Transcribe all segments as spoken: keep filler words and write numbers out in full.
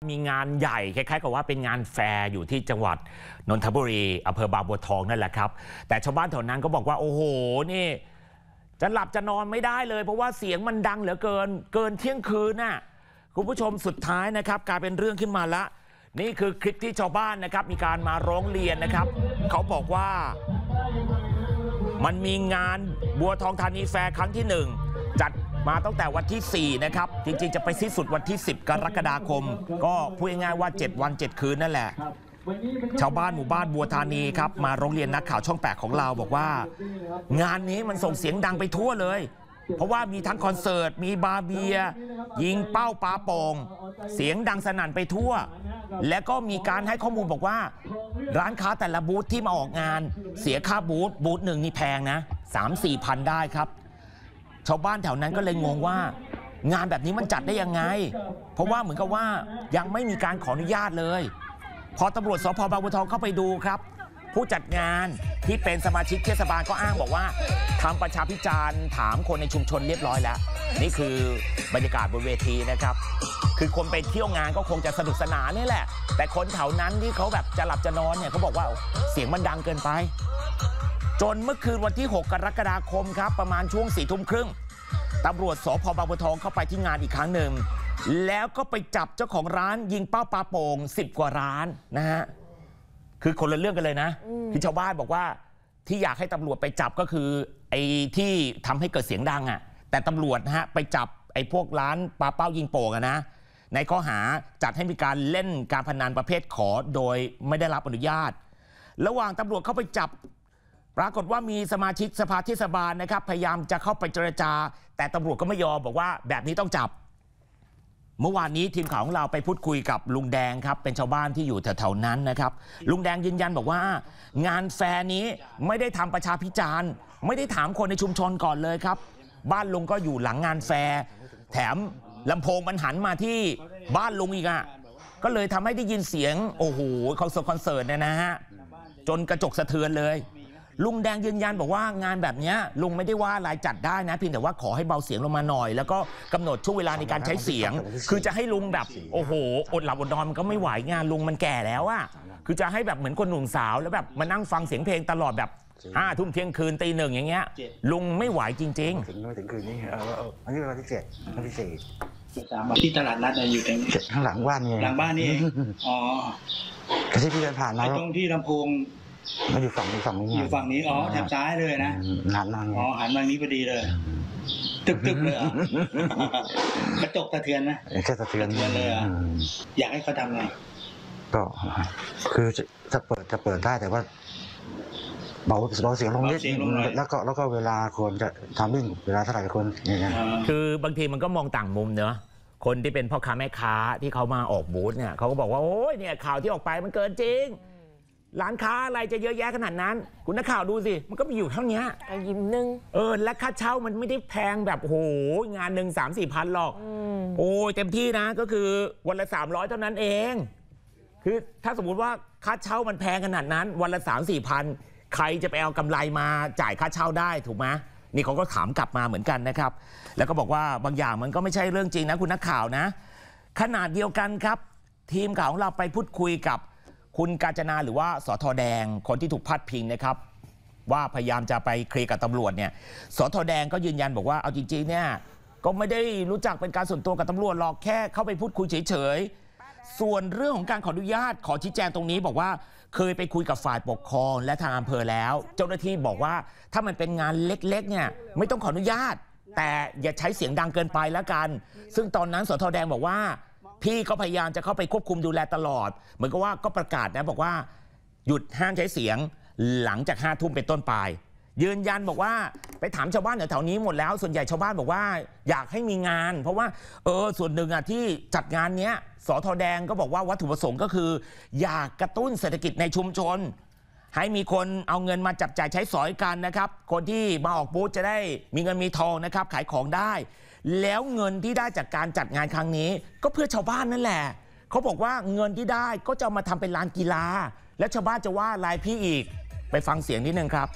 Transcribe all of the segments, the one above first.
มีงานใหญ่คล้ายๆกับว่าเป็นงานแฟร์อยู่ที่จังหวัดนนทบุรีอำเภอบางบัวทองนั่นแหละครับแต่ชาวบ้านแถวนั้นก็บอกว่าโอ้โหนี่จะหลับจะนอนไม่ได้เลยเพราะว่าเสียงมันดังเหลือเกินเกินเที่ยงคืนน่ะคุณผู้ชมสุดท้ายนะครับกลายเป็นเรื่องขึ้นมาละนี่คือคลิปที่ชาวบ้านนะครับมีการมาร้องเรียนนะครับเขาบอกว่ามันมีงานบัวทองธานีแฟร์ครั้งที่หนึ่งจัดมาตั้งแต่วันที่สี่นะครับจริงๆจะไปสิ้นสุดวันที่สิบกรกฎาคมก็พูดง่ายๆว่าเจ็ดวันเจ็ดคืนนั่นแหละชาวบ้านหมู่บ้านบัวธานีครับมาร้องเรียนนักข่าวช่องแปดของเราบอกว่างานนี้มันส่งเสียงดังไปทั่วเลยเพราะว่ามีทั้งคอนเสิร์ตมีบาเบียยิงเป้าปาโป่งเสียงดังสนั่นไปทั่วและก็มีการให้ข้อมูลบอกว่าร้านค้าแต่ละบูธที่มาออกงานเสียค่าบูธบูธหนึ่งนี่แพงนะ สามสี่พันได้ครับชาวบ้านแถวนั้นก็เลยงงว่างานแบบนี้มันจัดได้ยังไงเพราะว่าเหมือนกับว่ายังไม่มีการขออนุญาตเลยพอตำรวจสภ.บางบัวทองเข้าไปดูครับผู้จัดงานที่เป็นสมาชิกเทศบาลก็อ้างบอกว่าทำประชาพิจารณ์ถามคนในชุมชนเรียบร้อยแล้วนี่คือบรรยากาศบนเวทีนะครับคือคนไปเที่ยวงานก็คงจะสนุกสนานนี่แหละแต่คนแถวนั้นที่เขาแบบจะหลับจะนอนเนี่ยเขาบอกว่าเสียงมันดังเกินไปจนเมื่อคืนวันที่หกกรกฎาคมครับประมาณช่วงสี่ทุ่มครึ่งตำรวจสภ.บางบัวทองเข้าไปที่งานอีกครั้งหนึ่งแล้วก็ไปจับเจ้าของร้านยิงเป้าปาโป่งสิบกว่าร้านนะฮะคือคนละเรื่องกันเลยนะที่ชาวบ้านบอกว่าที่อยากให้ตำรวจไปจับก็คือไอ้ที่ทำให้เกิดเสียงดังอ่ะแต่ตำรวจนะฮะไปจับไอ้พวกร้านปาเป้ายิงโป่งอะนะในข้อหาจัดให้มีการเล่นการพนันประเภทขอโดยไม่ได้รับอนุญาตระหว่างตำรวจเข้าไปจับปรากฏว่ามีสมาชิกสภาเทศบาลนะครับพยายามจะเข้าไปเจรจาแต่ตำรวจก็ไม่ยอมบอกว่าแบบนี้ต้องจับเมื่อวานนี้ทีมข่าวของเราไปพูดคุยกับลุงแดงครับเป็นชาวบ้านที่อยู่แถวๆนั้นนะครับลุงแดงยืนยันบอกว่างานแฟร์นี้ไม่ได้ทำประชาพิจารณ์ไม่ได้ถามคนในชุมชนก่อนเลยครับบ้านลุงก็อยู่หลังงานแฟร์แถมลำโพงมันหันมาที่บ้านลุงอีกอ่ะก็เลยทำให้ได้ยินเสียงโอ้โหคอนเสิร์ตคอนเสิร์ตเนี่ยนะฮะจนกระจกสะเทือนเลยลุงแดงยืนยันบอกว่างานแบบนี้ลุงไม่ได้ว่ารายจัดได้นะเพียงแต่ว่าขอให้เบาเสียงลงมาหน่อยแล้วก็กำหนดช่วงเวลาในการใช้เสียงคือจะให้ลุงแบบโอ้โหอดหลับอดนอนมันก็ไม่ไหวงานลุงมันแก่แล้วอะคือจะให้แบบเหมือนคนหนุ่มสาวแล้วแบบมานั่งฟังเสียงเพลงตลอดแบบห้าทุ่มเที่ยงคืนตีหนึ่งอย่างเงี้ยลุงไม่ไหวจริงๆถึงไม่ถึงคืนนี้เอออันนี้วันที่เจ็ดวันที่สี่ที่ตลาดนัดอยู่ตรงนี้ข้างหลังบ้านนี่หลังบ้านนี่อ๋อที่พี่เดินผ่านมาตรงที่ลำโพงมันอยู่ฝั่งนี้ฝั่งนี้อยู่ฝั่งนี้อ๋อแถบซ้ายเลยนะหันมาอ๋อหันมานี้พอดีเลยตึกๆเลยอ่ะกระจกสะเทือนนะแค่สะเทือนเลยอ่ะอยากให้เขาทำไงก็คือจะเปิดจะเปิดได้แต่ว่าเบาเบาเสียงลงนิดแล้วก็แล้วก็เวลาควรจะทำวิ่งเวลาเท่าไหร่คนอย่างเงี้ยคือบางทีมันก็มองต่างมุมเนอะคนที่เป็นพ่อค้าแม่ค้าที่เขามาออกบูธเนี่ยเขาก็บอกว่าโอ้ยเนี่ยข่าวที่ออกไปมันเกินจริงร้านค้าอะไรจะเยอะแยะขนาดนั้นคุณนักข่าวดูสิมันก็มีอยู่เท่านี้ยิ้มนึงเออและค่าเช่ามันไม่ได้แพงแบบโหงานหนึ่งสามสี่พันหรอกโอ้ยเต็มที่นะก็คือวันละสามร้อยเท่านั้นเองคือถ้าสมมุติว่าค่าเช่ามันแพงขนาดนั้นวันละสามสี่พันใครจะไปเอากำไรมาจ่ายค่าเช่าได้ถูกไหมนี่เขาก็ถามกลับมาเหมือนกันนะครับแล้วก็บอกว่าบางอย่างมันก็ไม่ใช่เรื่องจริงนะคุณนักข่าวนะขนาดเดียวกันครับทีมข่าวของเราไปพูดคุยกับคุณกาญจนาหรือว่าสท.แดงคนที่ถูกพาดพิงนะครับว่าพยายามจะไปเคลียร์กับตำรวจเนี่ยสท.แดงก็ยืนยันบอกว่าเอาจริงๆเนี่ยก็ไม่ได้รู้จักเป็นการส่วนตัวกับตำรวจหรอกแค่เข้าไปพูดคุยเฉยๆส่วนเรื่องของการขออนุญาตขอชี้แจงตรงนี้บอกว่าเคยไปคุยกับฝ่ายปกครองและทางอำเภอแล้วเจ้าหน้าที่บอกว่าถ้ามันเป็นงานเล็กๆเนี่ยไม่ต้องขออนุญาตแต่อย่าใช้เสียงดังเกินไปแล้วกันซึ่งตอนนั้นสท.แดงบอกว่าพี่ก็พยายามจะเข้าไปควบคุมดูแลตลอดเหมือนกับว่าก็ประกาศนะบอกว่าหยุดห้ามใช้เสียงหลังจากห้าทุ่มเป็นต้นไปยืนยันบอกว่าไปถามชาวบ้านแถวๆนี้หมดแล้วส่วนใหญ่ชาวบ้านบอกว่าอยากให้มีงานเพราะว่าเออส่วนหนึ่งอ่ะที่จัดงานเนี้ยสท.แดงก็บอกว่าวัตถุประสงค์ก็คืออยากกระตุ้นเศรษฐกิจในชุมชนให้มีคนเอาเงินมาจับจ่ายใช้สอยกันนะครับคนที่มาออกบูธจะได้มีเงินมีทองนะครับขายของได้แล้วเงินที่ได้จากการจัดงานครั้งนี้ก็เพื่อชาวบ้านนั่นแหละเขาบอกว่าเงินที่ได้ก็จะมาทำเป็นลานกีฬาแล้วชาวบ้านจะว่าลายพี่อีกไปฟังเสียงนิดนึงครับ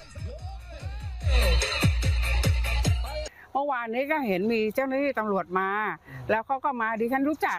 เมื่อวานนี้ก็เห็นมีเจ้าหน้าที่ตำรวจมาแล้วเขาก็มาดิฉันรู้จัก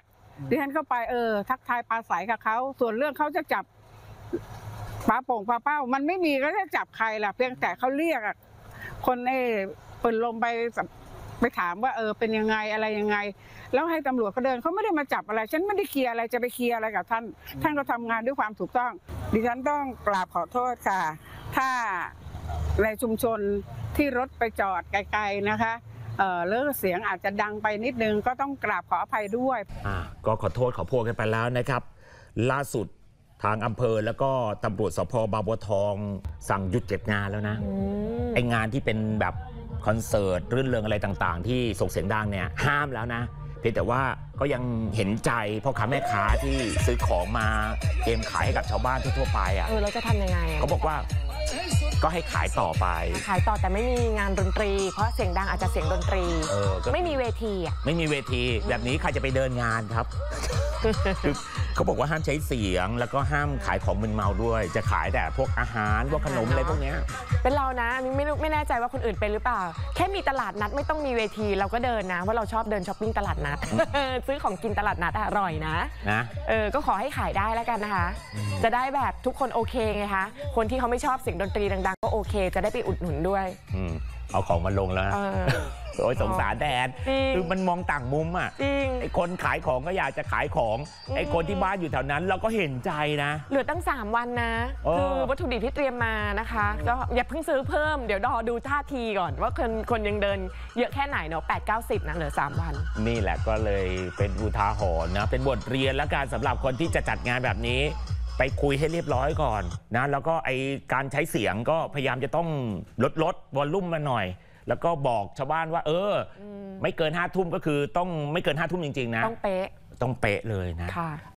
ดิฉันก็ไปเออทักทายปลาใสกับเขาส่วนเรื่องเขาจะจับปลาโป่งปลาเป้ามันไม่มีก็จะจับใครล่ะเพียงแต่เขาเรียกคนไอ้เปิดลมไปไปถามว่าเออเป็นยังไงอะไรยังไงแล้วให้ตำรวจเขาเดินเขาไม่ได้มาจับอะไรฉันไม่ได้เคลียร์อะไรจะไปเคลียร์อะไรกับท่านท่านก็ทำงานด้วยความถูกต้องดิฉันต้องกราบขอโทษค่ะถ้าในชุมชนที่รถไปจอดไกลๆนะคะเออเรื่องเสียงอาจจะดังไปนิดนึงก็ต้องกราบขออภัยด้วยอ่าก็ขอโทษขอโพยกันไปแล้วนะครับ ล่าสุดทางอำเภอแล้วก็ตำรวจสภบางบัวทองสั่งหยุดเจ็ดงานแล้วนะไองานที่เป็นแบบคอนเสิร์ตรื่นเริงอะไรต่างๆที่ส่งเสียงดังเนี่ยห้ามแล้วนะเพียงแต่ว่าก็ยังเห็นใจพ่อค้าแม่ค้าที่ซื้อของมาเตรียมขายให้กับชาวบ้านทั่วไปอ่ะเออเราจะทำยังไงเขาบอกว่าก็ให้ขายต่อไปขายต่อแต่ไม่มีงานดนตรีเพราะเสียงดังอาจจะเสียงดนตรีเออไม่มีเวทีอ่ะไม่มีเวทีแบบนี้ใครจะไปเดินงานครับ เขาบอกว่าห้ามใช้เสียงแล้วก็ห้ามขายของมึนเมาด้วยจะขายแต่พวกอาหารพวกขนมอะไรพวกนี้เป็นเรานะไม่ไม่แน่ใจว่าคนอื่นเป็นหรือเปล่าแค่มีตลาดนัดไม่ต้องมีเวทีเราก็เดินนะว่าเราชอบเดินช้อปปิ้งตลาดนัด ซื้อของกินตลาดนัดอร่อยนะนะเออก็ขอให้ขายได้แล้วกันนะคะจะได้แบบทุกคนโอเคไงคะคนที่เขาไม่ชอบเสียงดนตรีดังๆก็โอเคจะได้ไปอุดหนุนด้วยเอาของมาลงแล้วโอ้ยสงสารแดนคือมันมองต่างมุมอ่ะไอ้คนขายของก็อยากจะขายของไอ้คนที่บ้านอยู่แถวนั้นเราก็เห็นใจนะเหลือตั้งสามวันนะคือวัตถุดิบที่เตรียมมานะคะก็อย่าเพิ่งซื้อเพิ่มเดี๋ยวรอดูท่าทีก่อนว่าคนคนยังเดินเยอะแค่ไหนเนาะแปดเก้าสิบนะเหลือสามวันนี่แหละก็เลยเป็นอุทาหรณ์นะเป็นบทเรียนและการสำหรับคนที่จะจัดงานแบบนี้ไปคุยให้เรียบร้อยก่อนนะแล้วก็ไอการใช้เสียงก็พยายามจะต้องลดลดวอลลุ่มมาหน่อยแล้วก็บอกชาวบ้านว่าเออไม่เกินห้าทุ่มก็คือต้องไม่เกินห้าทุ่มจริงๆนะต้องเป๊ะต้องเป๊ะเลยนะ